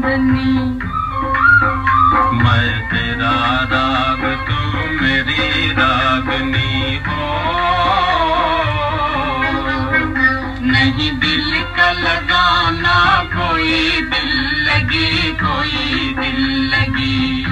चांदनी। मैं तेरा राग तू मेरी रागनी हो। नहीं दिल का लगाना कोई दिल लगी, कोई दिल लगी।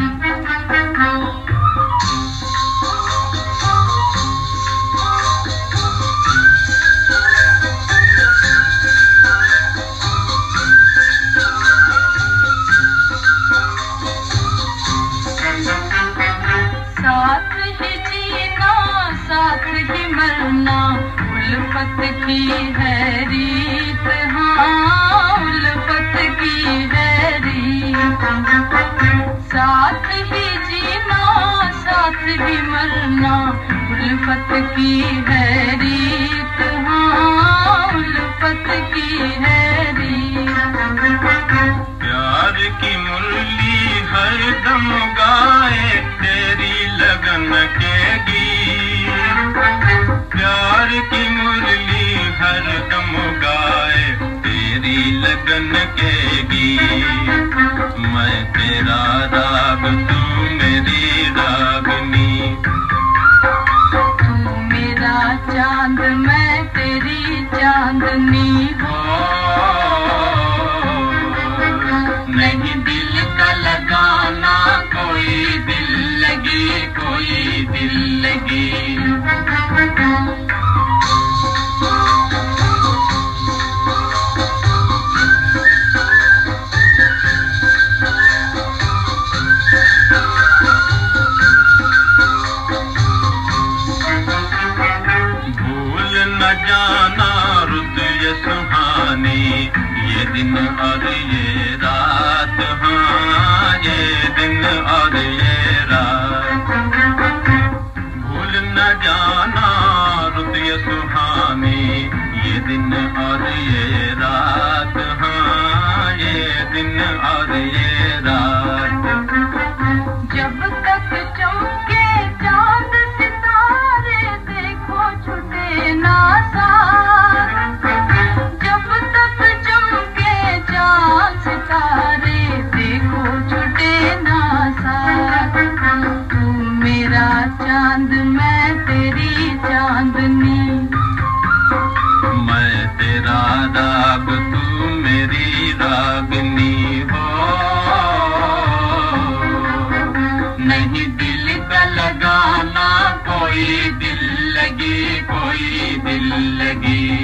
साथ ही जीना साथ ही मरना उल्फत की है रीत, हाँ उल्फत की है रीत। साथ ही जीना साथ ही मरना उल्फत की है रीत, हाँ उल्फत की है रीत। प्यार की मुरली हर दम गाए तेरी लगन के गीत। प्यार की मुरली हर दम गाए तेरी लगन के गीत। मैं तेरा राग तू मेरी रागनी। तू मेरा चांद मैं तेरी चांदनी हो। नहीं दिल का लगाना कोई दिल लगी, कोई दिल लगी। भूल न जाना रुत ये सुहानी, ये दिन और ये रात, हाँ ये दिन और ये रात। भूल न जाना रुत ये सुहानी, ये दिन और ये रात, हाँ ये दिन और ये रात। जब तक चमके चांद सितारे देखो छुटे ना साथ। जब तक चमके चांद सितारे देखो छुटे ना साथ। तू मेरा चांद मैं तेरी चांदनी। मैं तेरा राग तू मेरी रागनी हो। नहीं दिल का लगाना कोई दिल लगी, कोई दिल लगी।